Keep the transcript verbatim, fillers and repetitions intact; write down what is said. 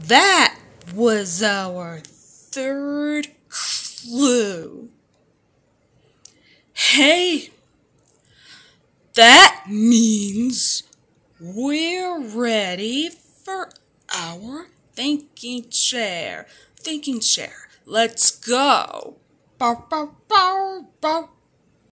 That was our third clue. Hey, that means we're ready for our thinking chair. Thinking chair. Let's go. Bow, bow, bow, bow.